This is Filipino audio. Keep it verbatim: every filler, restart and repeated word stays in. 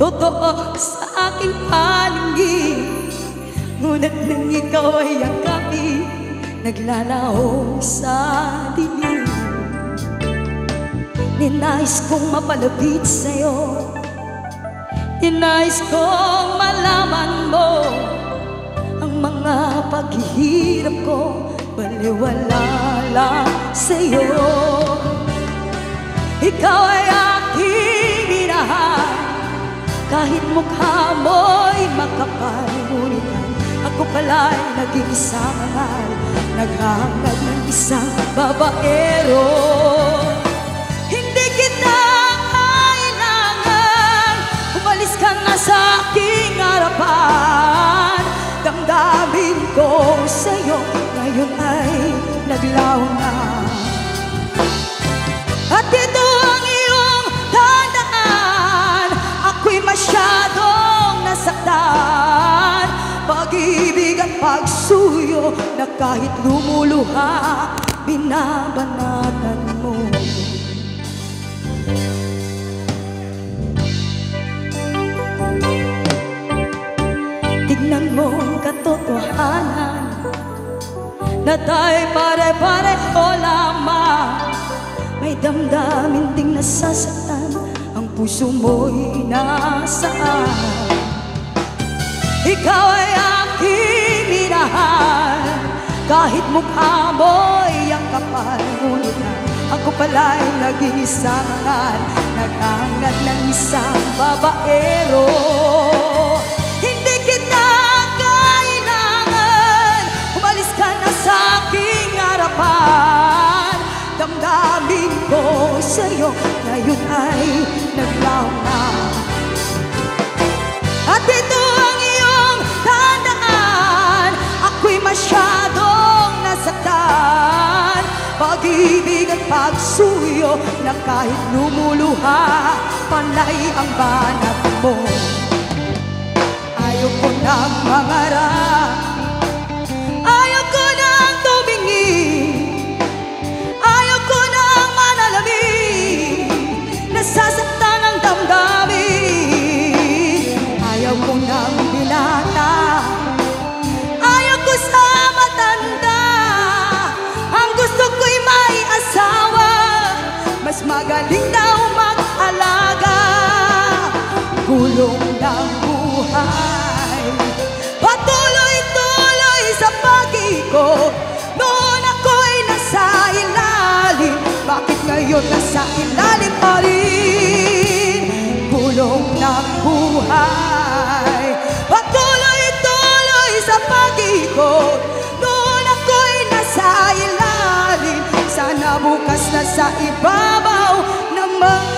totoo sa aking paningin. Ngunit nang ikaw ay yakapin, naglalaho sa dilim. Ninais kong mapalapit sa'yo, ninais kong malaman mo ang mga paghihirap ko, baliwala lang sa'yo. Ikaw ay aking minahal, kahit mukha mo'y makapal, ngunit ako pala'y naging isang mahal, naghahangad ng isang babaero. Hindi kita kailangan, umalis ka na sa aking harapan. Damdamin ko sa'yo ngayon ay naglaho na, at ito ang iyong tandaan. Ako'y masyadong nasaktan, pag-ibig at pagsuyo na kahit lumuluha, binabanatan mo. Tignan mo ang katotohanan na tayo'y pare-pareho lamang. May damdamin ding nasasaktan, ang puso mo'y nasaan. Ikaw ay aking minahal, kahit mukha mo'y ang kapal, ngunit ako pala'y naging isang mahal, naghahangad ng isang babaero. Hindi kita kailangan, umalis ka na sa aking harapan. Damdamin ko sa'yo ngayon ay naglaho na, at ito ang iyong tandaan. Ako'y masyadong nasaktan, pag-ibig at pagsuyo na kahit lumuluha, panay ang banat mo. Ayaw ko nang mangarap, ayaw ko nang tumingin, ayaw ko nang manalamin, nasasaktan ang damdamin. Ayaw ko nang binata, ayaw ko sa matanda, ang gusto ko'y may asawa, mas magaling daw mag-alaga. Gulong ng buhay, patuloy-tuloy sa pag-ikot. Noon ako'y nasa ilalim, bakit ngayon nasa ilalim pa rin? Gulong ng buhay, patuloy-tuloy sa pag-ikot. Noon ako'y nasa ilalim, sana bukas na sa ibabaw naman.